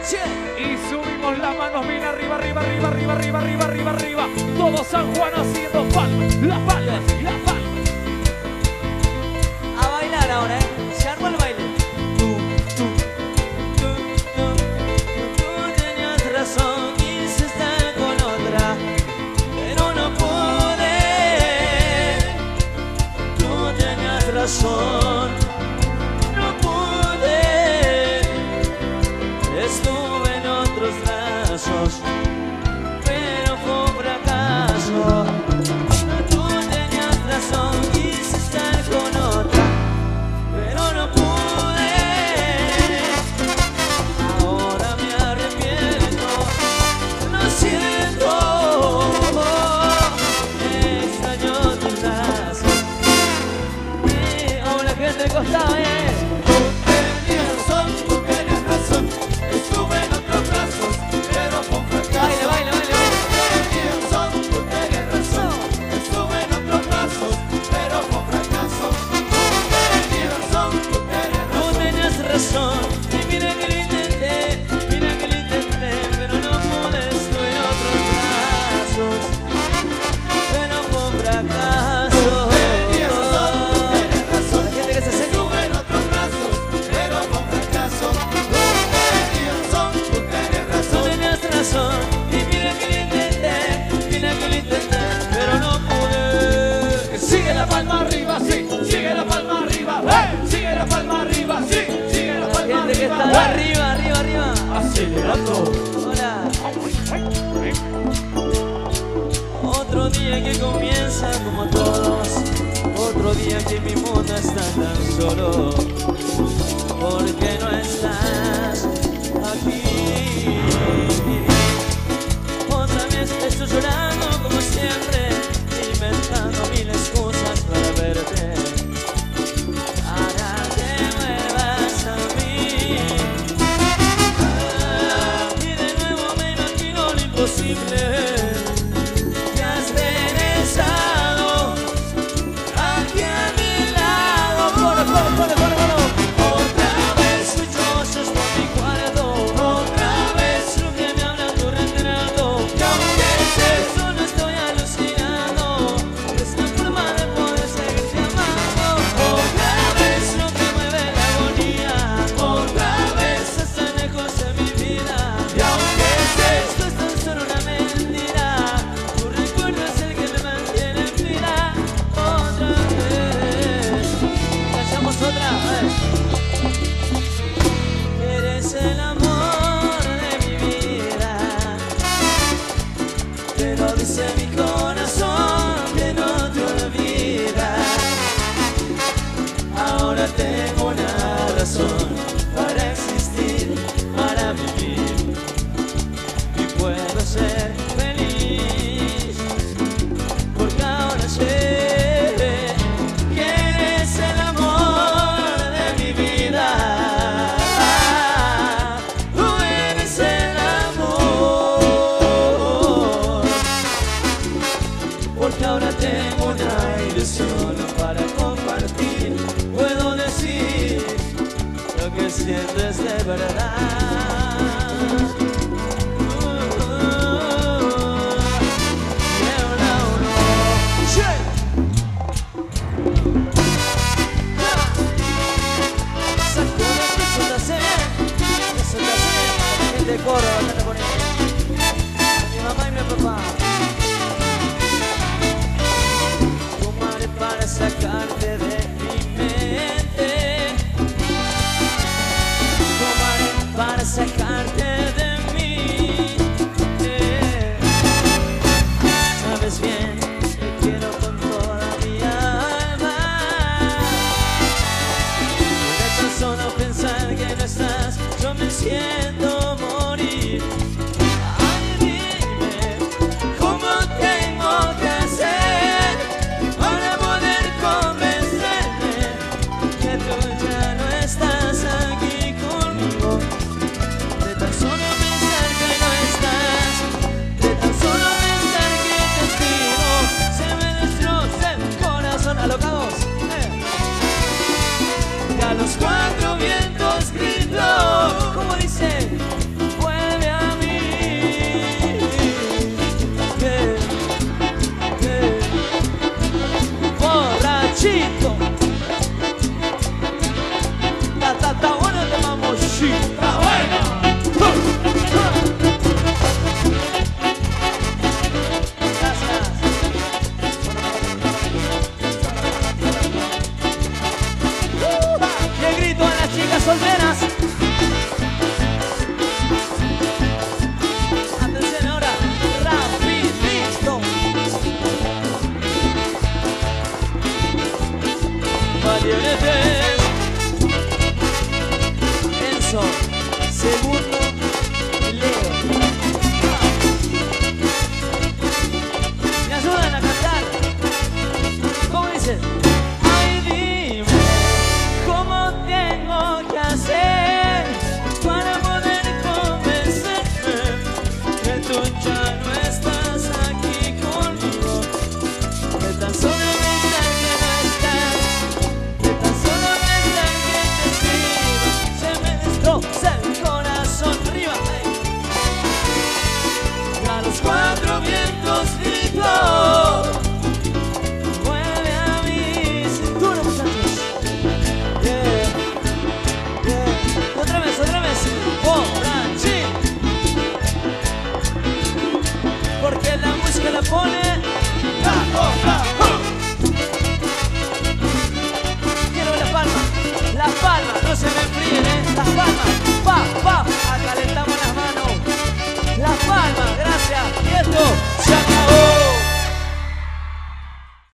Y subimos las manos bien arriba, arriba, arriba, arriba, arriba, arriba, arriba, arriba. Todo San Juan haciendo palmas, las palmas, las palmas. A bailar ahora, se armó el baile. Tú tenías razón, quise estar con otra, pero no pude. Tú tenías razón, no pude. Estuve en otros brazos, pero fue un fracaso. Tú tenías razón, quise estar con otra, pero no pude. Ahora me arrepiento, lo siento. Extraño tus brazos. Hola gente del costado, Tú tenías razón, estuve en otros brazos, pero fue un fracaso. Baile, baile, baile, baile. Tú tenías razón, estuve en otros brazos, pero fue un fracaso. Tú tenías razón, y mira que lo intenté, pero no pude. Estuve en otros brazos, pero fue un fracaso. Tenías razón, La gente que se acerca. estuve en otros brazos, pero fue un fracaso. Tú tenías razón, Tú tenías razón, y mira que lo intenté, pero no pude. Sigue la palma arriba, sí, sigue la palma arriba, ¡hey! Sigue la palma arriba, sí, sigue la La palma gente que arriba, está ¡hey! arriba, arriba, arriba. Acelerando. Hola. Otro día que comienza como todos, otro día que mi mundo está tan solo, porque no estás aquí. Otra vez estoy llorando como siempre, inventando mil excusas para verte, para que vuelvas a mí. Y de nuevo me imagino lo imposible. Te has regresado aquí a mi lado. Otra vez tus cosas por mi cuarto. Otra vez lo que me habla tu retrato. Y aunque eso no estoy alucinando, es la forma de poder seguirte amando. Otra vez lo que mueve la agonía. Otra vez estás lejos de mi vida. Y aunque esto es tan solo una mentira, tu recuerdo es el que me mantiene en vida. Otra vez. Cantamos otra vez. Eres el amor de mi vida, pero dice mi corazón que no te olvida. Ahora tengo una razón para existir, para vivir, y puedo ser feliz, porque ahora sé que eres el amor de mi vida. Tú eres el amor, porque ahora tengo una ilusión para compartir. Puedo decir lo que sientes de verdad. De coro, bastante bonito. Mi mamá y mi papá. Tomaré para sacarte de mi mente. Tomaré para sacarte de mí. Sabes bien que quiero con toda mi alma. De tan solo pensar que no estás, yo me siento morir. Ay, dime cómo tengo que hacer para poder convencerme que tú ya no estás aquí conmigo. De tan solo pensar que no estás, de tan solo pensar que castigo, se me destroza el corazón. Alocados. Y a los cuatro vientos grito, como dice. seguro.